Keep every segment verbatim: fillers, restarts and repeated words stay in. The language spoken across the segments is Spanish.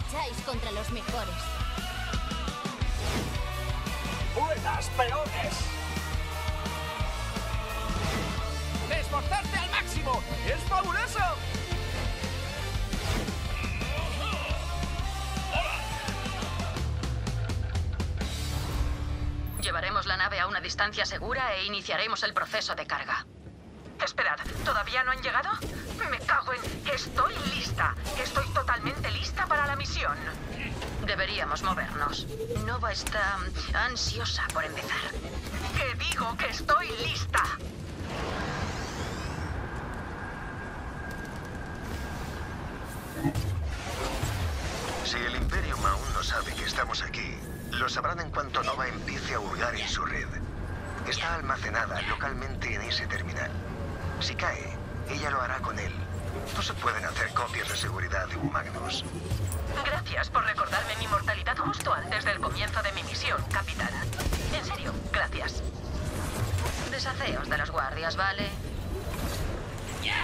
lucháis contra los mejores. ¡Buenas, peones! ¡Esforzarte al máximo! ¡Es fabuloso! Llevaremos la nave a una distancia segura e iniciaremos el proceso de carga. Esperad, ¿todavía no han llegado? Me cago en... Estoy lista. Estoy totalmente lista para la misión. Deberíamos movernos. Nova está ansiosa por empezar. Que digo que estoy lista. Si el Imperium aún no sabe que estamos aquí, lo sabrán en cuanto Nova empiece a hurgar en su red. Está almacenada localmente en ese terminal. Si cae, ella lo hará con él. No se pueden hacer copias de seguridad de un Magnus. Gracias por recordarme mi mortalidad justo antes del comienzo de mi misión, capitán. En serio, gracias. Deshaceos de los guardias, ¿vale? ¡Ya!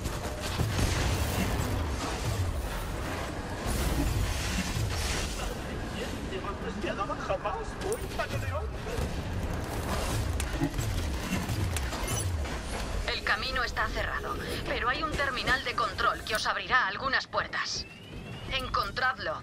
Jamás voy para León. El camino está cerrado, pero hay un terminal de control que os abrirá algunas puertas. Encontradlo.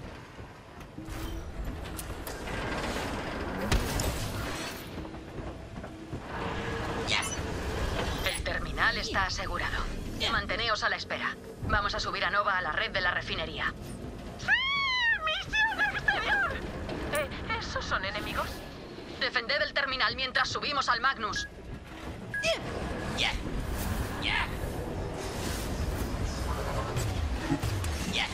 El terminal está asegurado. Manteneos a la espera. Vamos a subir a Nova a la red de la refinería. Eh, ¿esos son enemigos? Defended el terminal mientras subimos al Magnus. ¡Ya! ¡Ya! ¡Ya!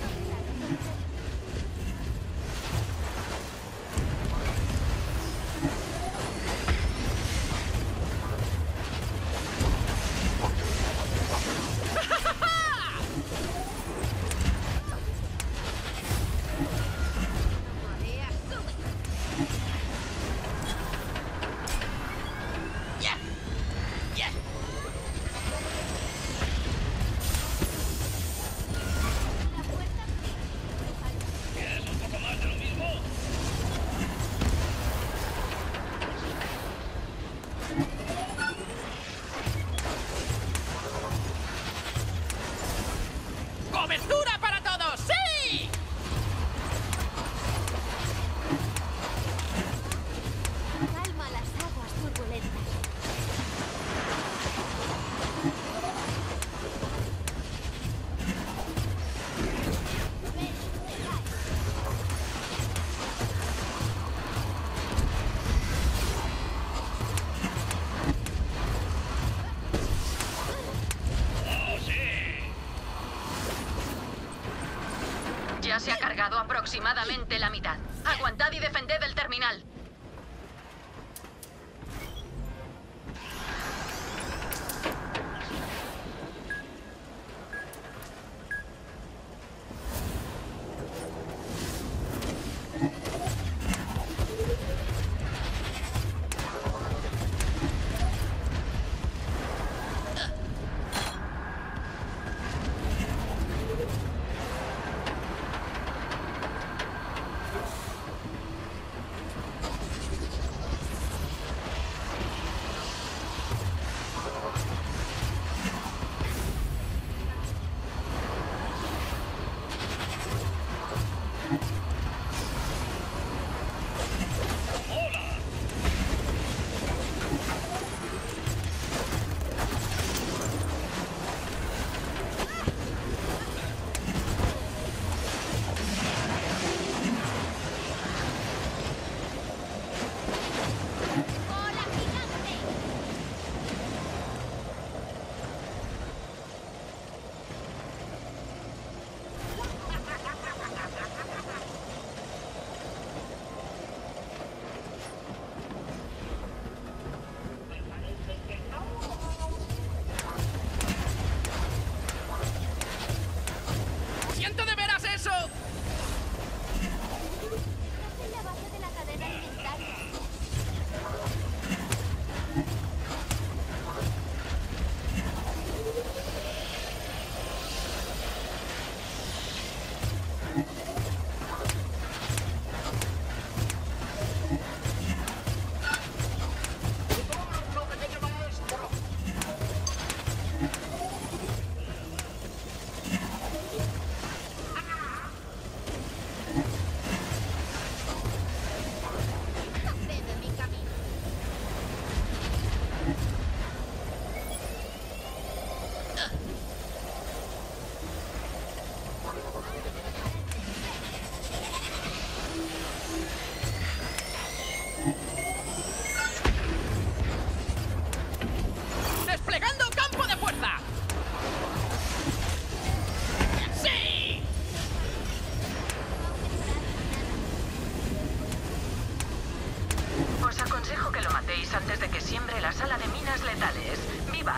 ¡Cobertura para todos! ¡Sí! Calma las aguas turbulentas. Ya se ha cargado aproximadamente la mitad. Aguantad y defended el terminal.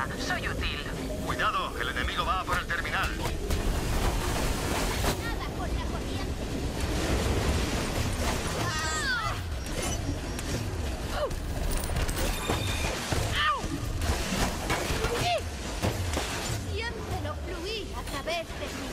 nada. Soy útil. Cuidado, el enemigo va por el terminal. Nada con la corriente. ¡Ah! ¡Au! ¡Sí! Siéntelo fluir a través de mí.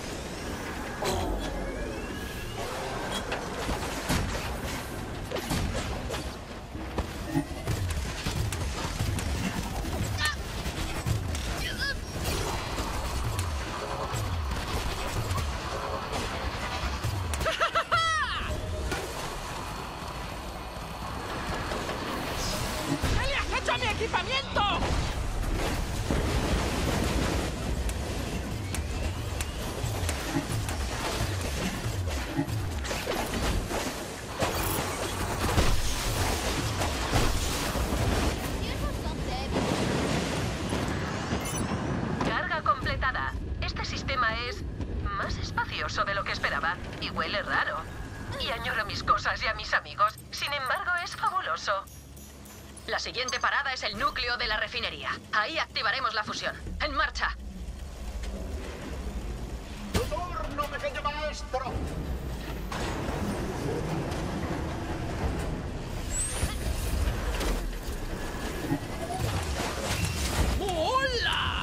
¿Qué le has hecho a mi equipamiento? Esos son débiles. Carga completada. Este sistema es más espacioso de lo que esperaba y huele raro. Y añoro mis cosas y a mis amigos. Sin embargo, es fabuloso. La siguiente parada es el núcleo de la refinería. Ahí activaremos la fusión. ¡En marcha! ¡Tu turno, pequeño maestro! ¡Hola!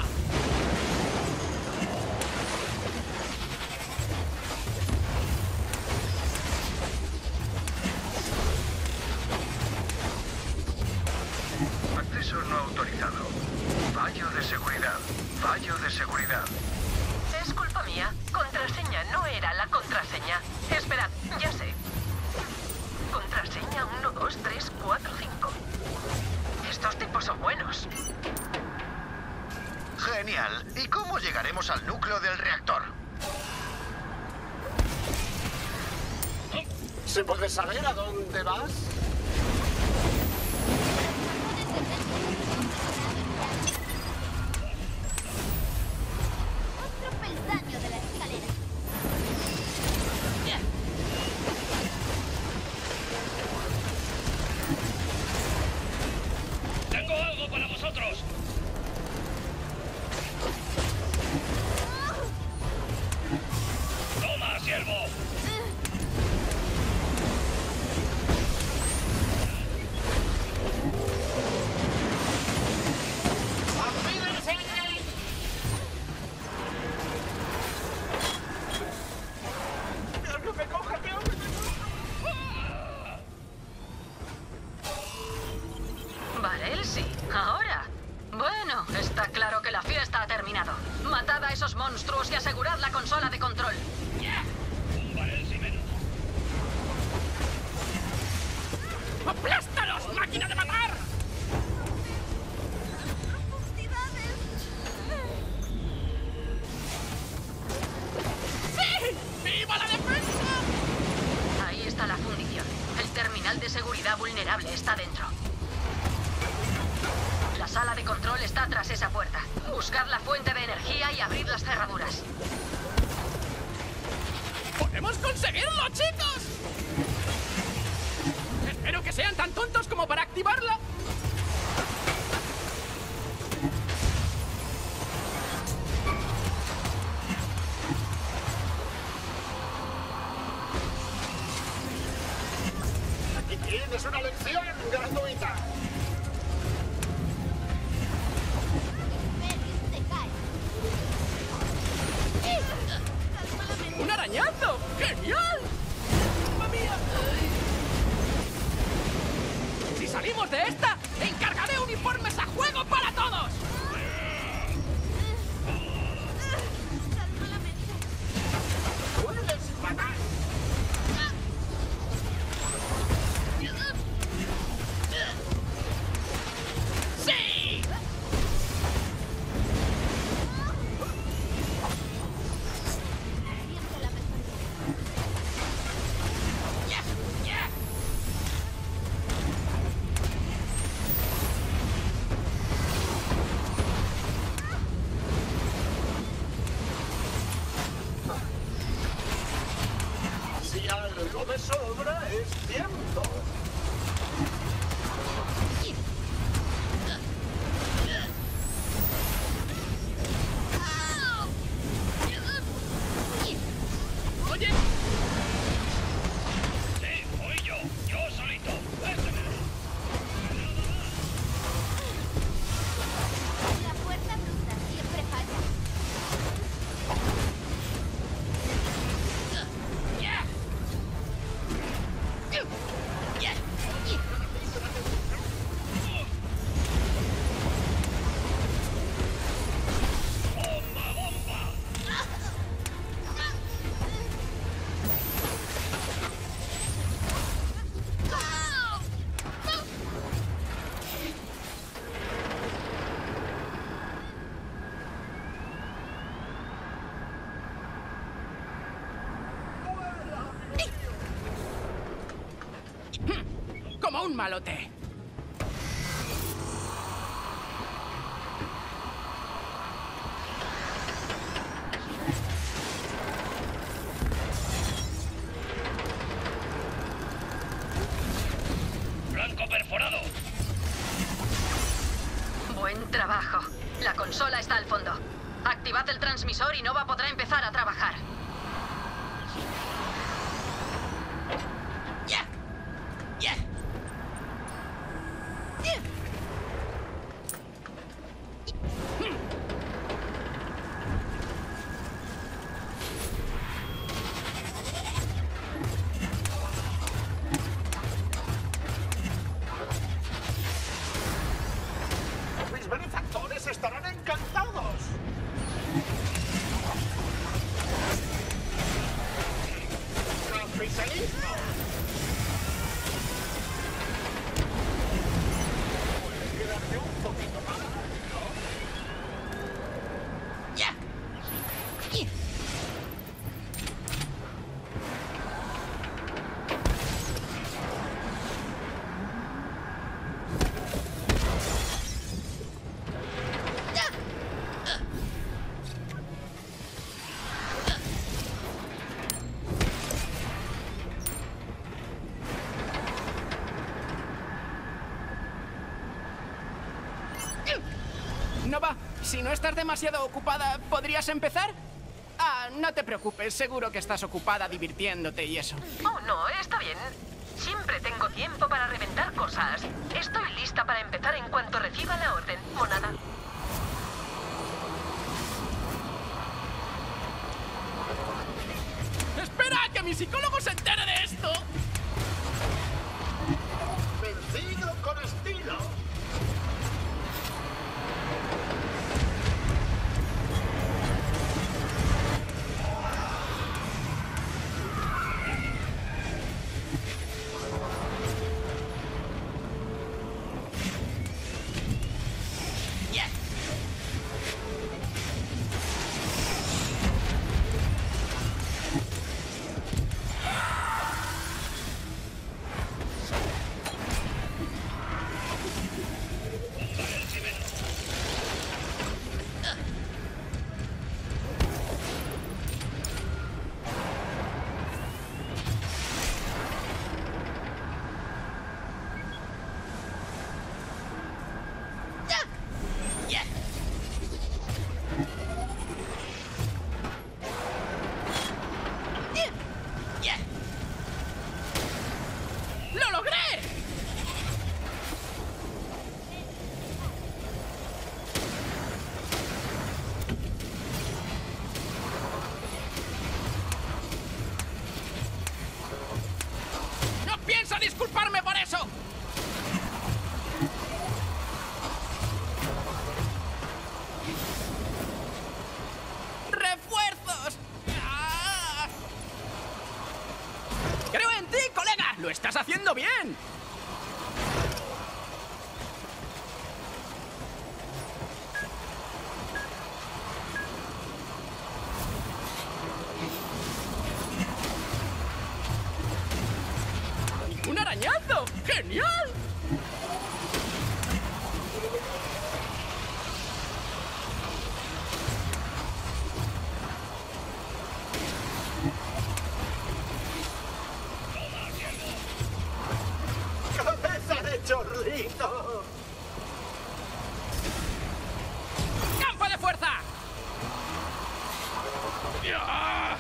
Acceso no autorizado. Fallo de seguridad. Fallo de seguridad. Es culpa mía. Contraseña no era la contraseña. Esperad, ya sé. Contraseña uno, dos, tres, cuatro, cinco. Estos tipos son buenos. Genial. ¿Y cómo llegaremos al núcleo del reactor? ¿Se puede saber a dónde vas? Otro peldaño de la escalera. ¡Tengo algo para vosotros! ¡Toma, siervo! ¡Que me coja, que me coja! Vale, él sí. Ahora. Bueno, está claro que la fiesta ha terminado. Matad a esos monstruos y asegurad la consola de control. ¡Un barel sin menos! ¡Aplástalos, máquina de matar! ¡Sí! ¡Viva la defensa! Ahí está la fundición. El terminal de seguridad vulnerable está dentro. La sala de control está tras esa puerta. Buscad la fuente de energía y abrid las cerraduras. ¡Podemos conseguirlo, chicos! Espero que sean tan tontos como para activarla. Aquí tienes una lección gratuita. Imperium te cae. ¡Un arañazo! ¡Genial! ¡Mamma mía! Si salimos de esta, encargaré uniformes a juego para todos. ¡Puedes matar! ¡Sí! Siempre la mejor. ¡Ya! ¡Ya! Si algo me sobra es tiempo. un malote. Blanco perforado. Buen trabajo. La consola está al fondo. Activad el transmisor y Nova podrá empezar a trabajar. ¡Ya! ¡Ya! ¡Ya! Mis benefactores estarán encantados. ¡Oficialismo! ¿Puedes quedarte un poquito más? ¡Ya! ¡Ya! Nova, si no estás demasiado ocupada, ¿podrías empezar? Ah, no te preocupes, seguro que estás ocupada divirtiéndote y eso. Oh, no, está bien. Siempre tengo tiempo para reventar cosas. Estoy lista para empezar en cuanto reciba la orden, monada. ¡Espera, que mi psicólogo se entere de esto! Vencido con estilo. ¡Ya! ¡Ya! ¡Ya! ¡Ya! ¡Lo logré! ¡No pienso disculparme por eso! ¡Refuerzos! ¡Ah! ¡Creo en ti, colega! ¡Lo estás haciendo bien! ¡Un arañazo! ¡Genial! ¡Cabeza de chorrito! ¡Campo de fuerza! ¡Ya!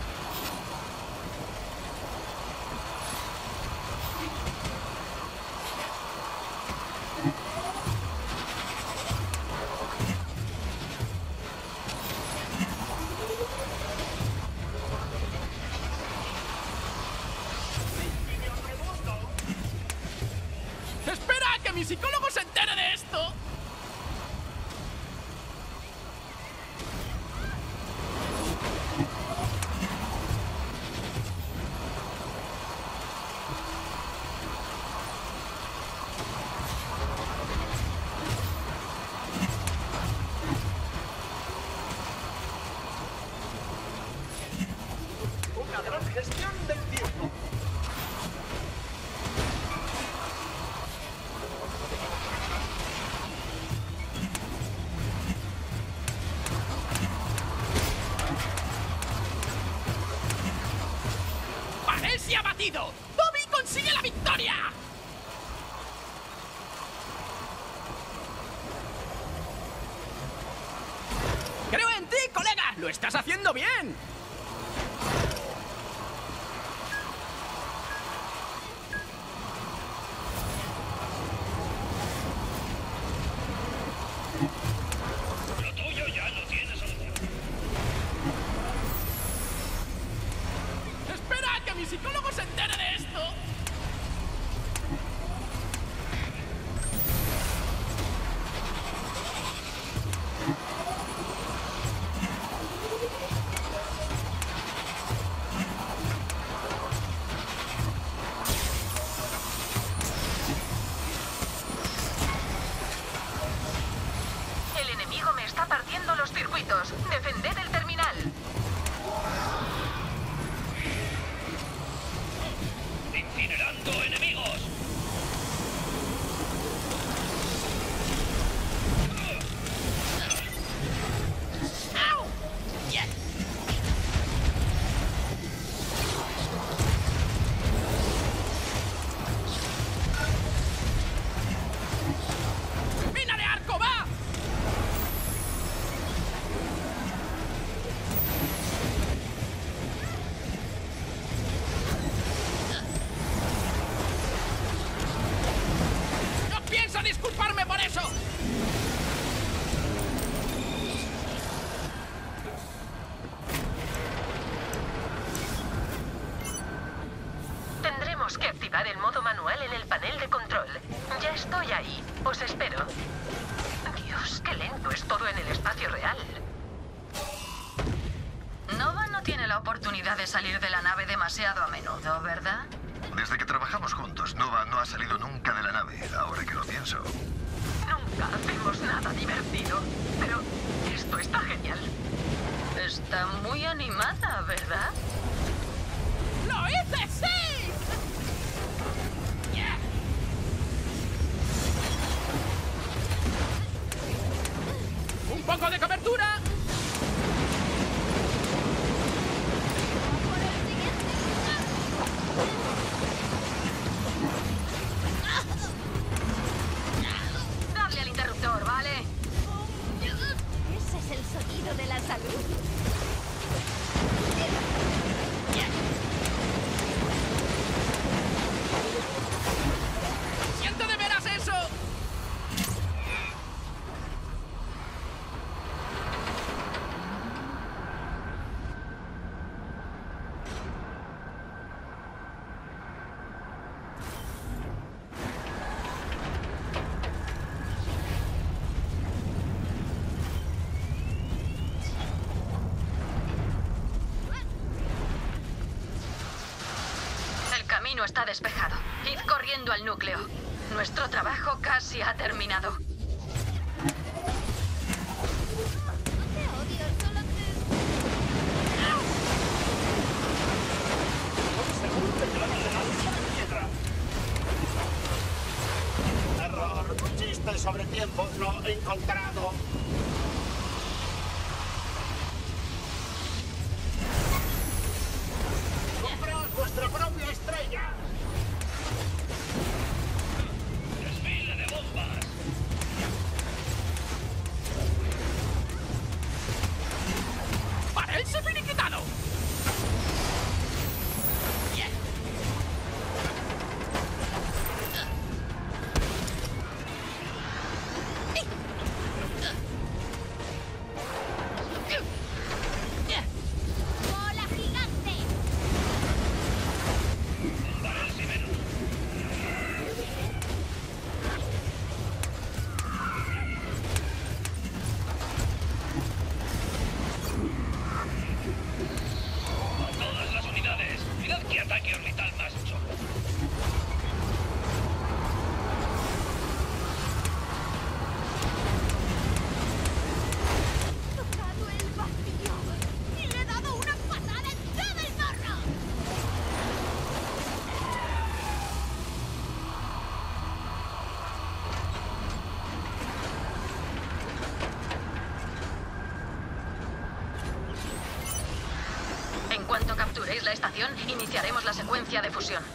¡Espera, que mi psicólogo se entere de esto! Una gran gestión del tiempo. ¡Casi abatido! ¡Bobby consigue la victoria! ¡Creo en ti, colega! ¡Lo estás haciendo bien! Lo tuyo ya no tiene solución. ¡Espera que mi psicólogo se entere de esto! El enemigo me está partiendo los circuitos. Defended el terminal. Incinerando enemigos. ¡Au! ¡Bien! ¡Mina de arco, va! ¡No pienso disculparme por eso! Tendremos que activar el modo manual en el panel de control. Ya estoy ahí. Os espero. Dios, qué lento es todo en el espacio real. Nova no tiene la oportunidad de salir de la nave demasiado a menudo, ¿verdad? Desde que trabajamos juntos, Nova no ha salido nunca de la nave, ahora que lo pienso. Nunca hacemos nada divertido. Pero esto está genial. Está muy animada, ¿verdad? ¡Lo hice, sí! Yeah. ¡Un poco de cobertura! Por el siguiente. Dale al interruptor, ¿vale? Ese es el sonido de la salud. ¡Siento de veras eso! El camino está despejado. Id corriendo al núcleo. Nuestro trabajo casi ha terminado. No te odio, solo te... Error. Chiste sobre tiempo no encontrado. ¡Compraos vuestra propia estrella! Desfile de bombas. ¡Parece finiquitado! Bien. En cuanto capturéis la estación, iniciaremos la secuencia de fusión.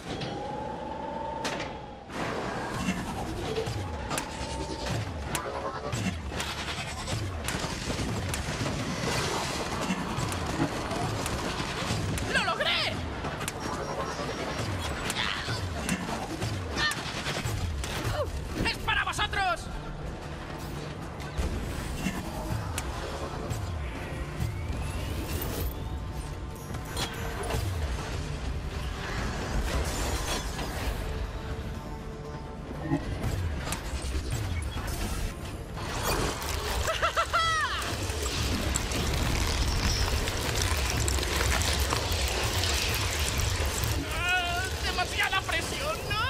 ¡Lo logré! ¡Es para vosotros! ¡Ah! ¡Demasiada presión! ¡No!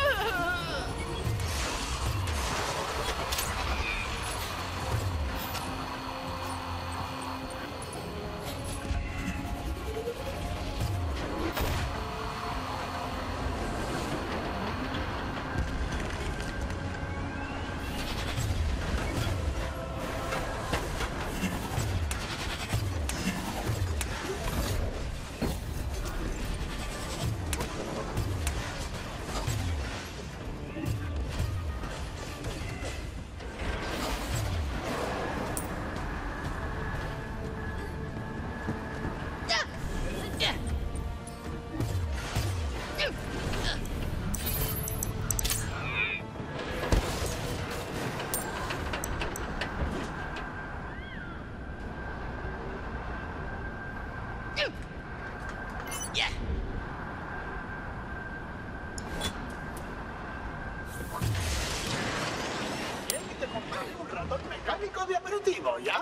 Bien, y te compraré un ratón mecánico de aperitivo, ¿ya?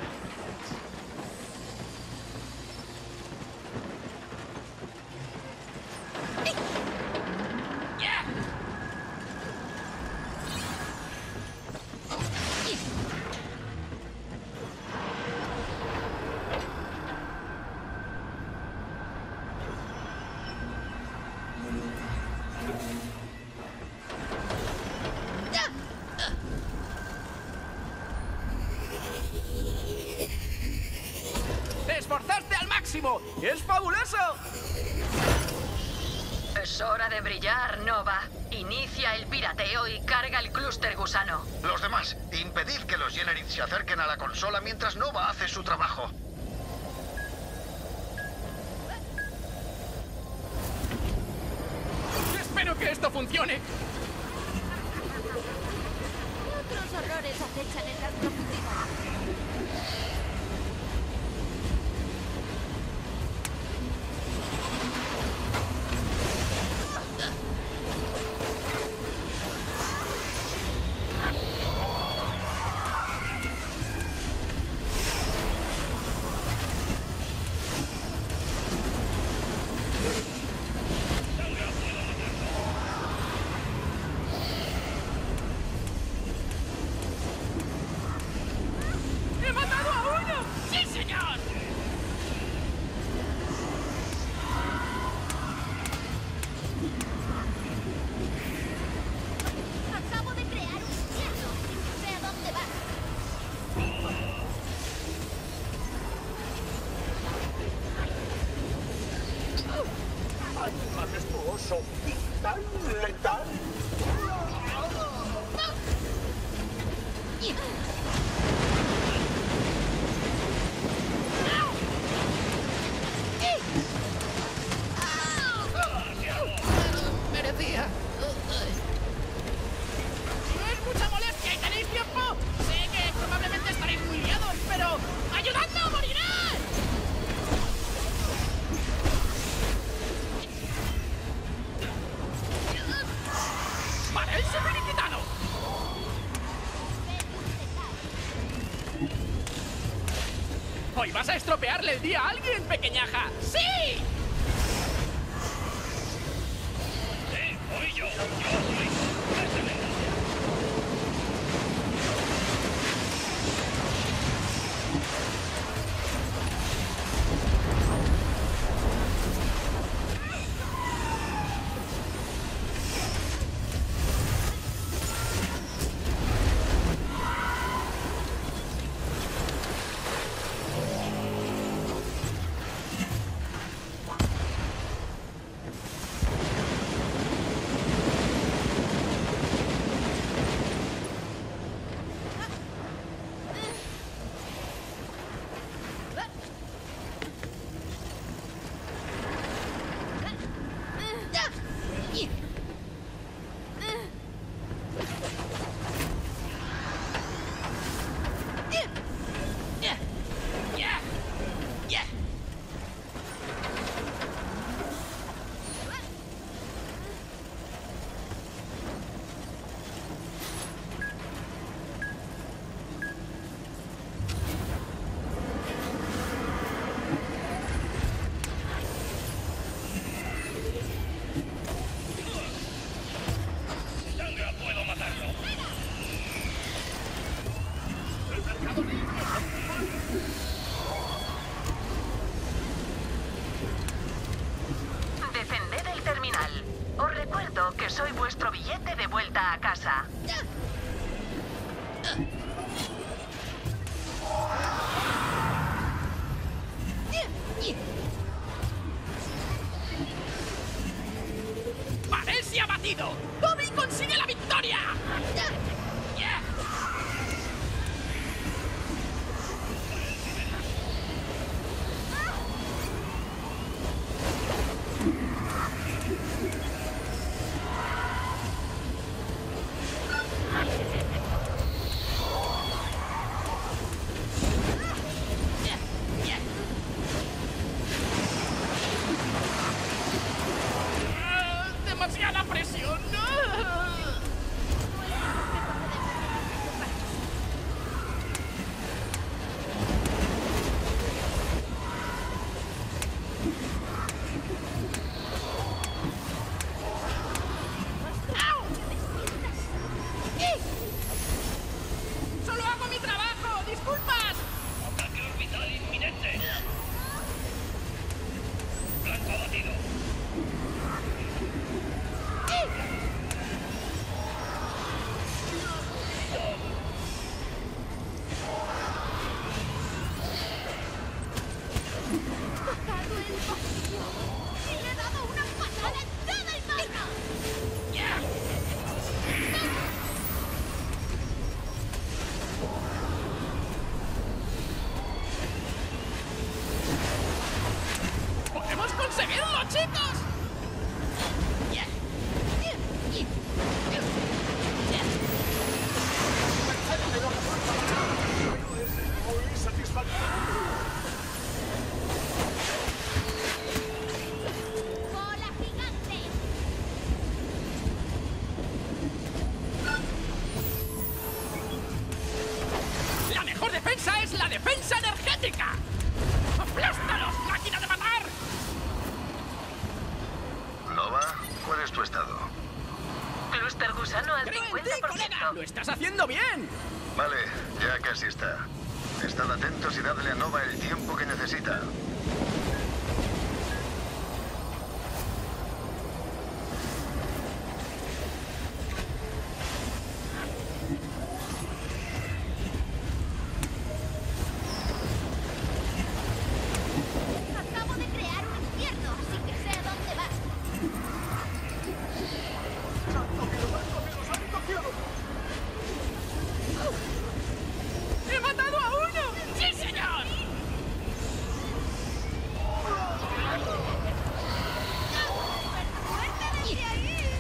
¡Te esforzaste al máximo! ¡Es fabuloso! Es hora de brillar, Nova. Inicia el pirateo y carga el clúster gusano. Los demás, impedid que los Generid se acerquen a la consola mientras Nova hace su trabajo. ¡Espero que esto funcione! ¿Qué otros horrores acechan en las profundidades? ¡He matado a uno! ¡Sí, señor! Acabo de crear un infierno. No sé a dónde va. ¡Ay, majestuoso! ¡Y tan letal! Merecía. No es mucha molestia y tenéis tiempo. Sé que probablemente estaréis muy liados, pero ¡ayudadme o moriré! ¡Para el Sefericitano! ¡Hoy vas a estropearle el día a alguien, pequeñaja! ¡Sí! que soy vuestro billete de vuelta a casa. ¡Valencia batido! ¡Toby consigue la victoria! Yeah. ¡Demasiada presión! ¡Solo hago mi trabajo! ¡Disculpas! ¡Ataque orbital inminente! ¡Blanco abatido! Tocado el vacío. Y le he dado una patada en toda el mano. ¡Podemos conseguirlo, chicos! Muy satisfactorio. ¡Bola gigante! ¡La mejor defensa es la defensa energética! ¡Aplástalos, máquina de matar! Nova, ¿cuál es tu estado? Cluster gusano al ¡Creo en ti, cincuenta por colega! ciento. ¡Lo estás haciendo bien! Vale, ya casi está. Estad atentos y dadle a Nova el tiempo que necesita. Acabo de crear un infierno, así que sé a dónde vas. ¡He matado a uno! ¡Sí, señor! ¡Fuerte desde ahí!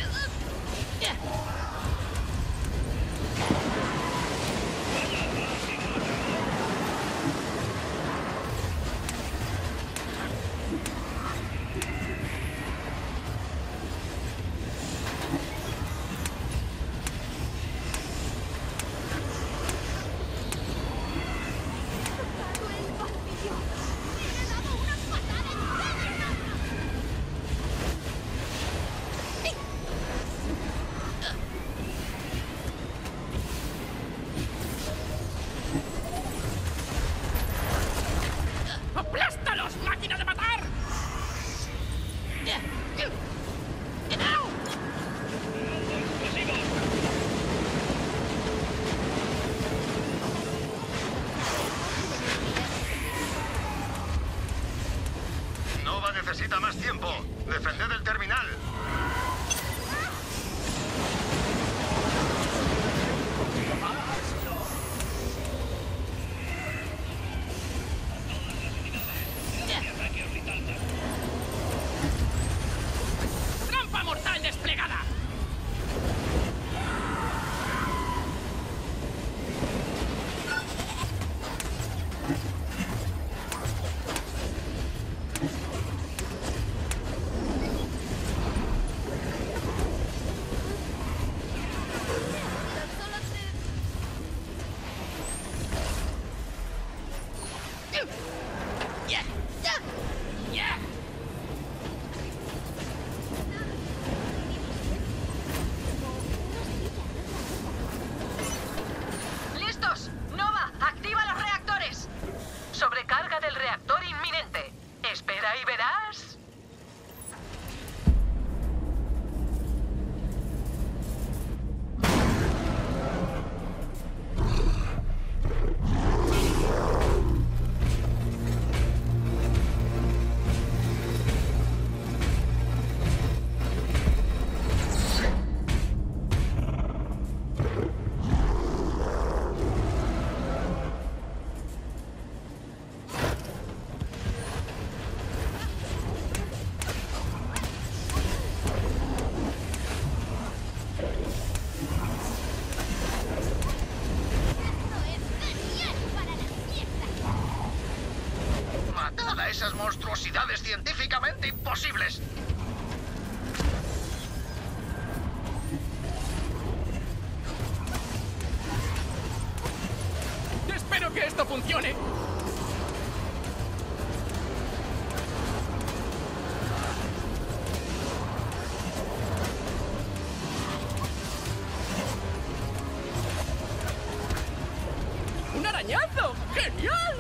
Tocado el vacío. Y le he dado una patada en toda el mano. ¡Aplástalos, máquina de matar! Nova necesita más tiempo. Defended el terminal. ¡Trampa mortal desplegada! posibles. Espero que esto funcione. ¡Un arañazo! ¡Genial!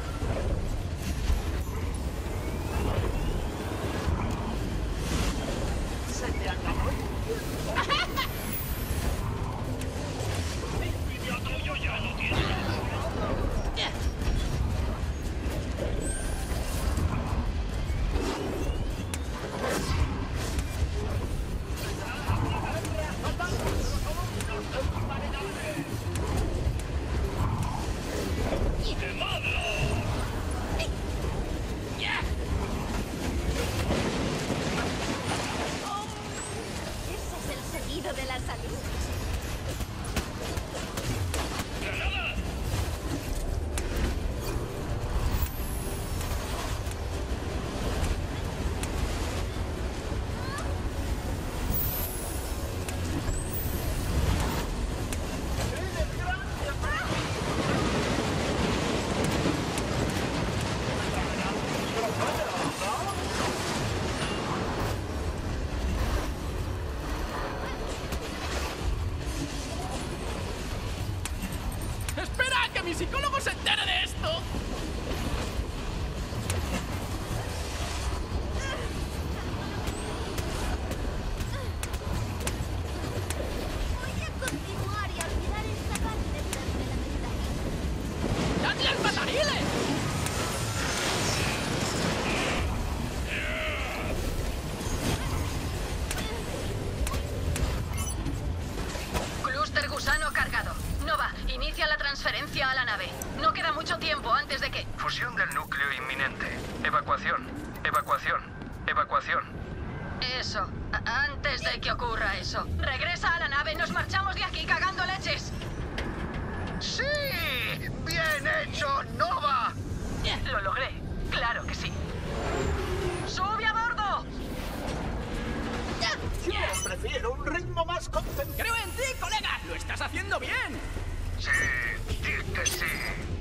Se te acabó el Vídeo tuyo ya no tiene. Ese es el sonido de la salud. ¡Granada! ¡Espera! ¡Que mi psicólogo se entere de esto! Voy a continuar y a olvidar esta parte durante la meditación. ¡Dadle al matariles! Clúster gusano cargado. Nova, inicia la transferencia a la nave. No queda mucho tiempo antes de que... Fusión del núcleo inminente. Evacuación. Evacuación. Evacuación. Eso. A- Antes de que ocurra eso. Regresa a la nave. Nos marchamos de aquí cagando leches. ¡Sí! ¡Bien hecho, Nova! Lo logré. Claro que sí. ¡Sube a bordo! Yo prefiero un ritmo más concentrado. ¡Creo en ti, colega! ¡Lo estás haciendo bien! Sí, di que sí.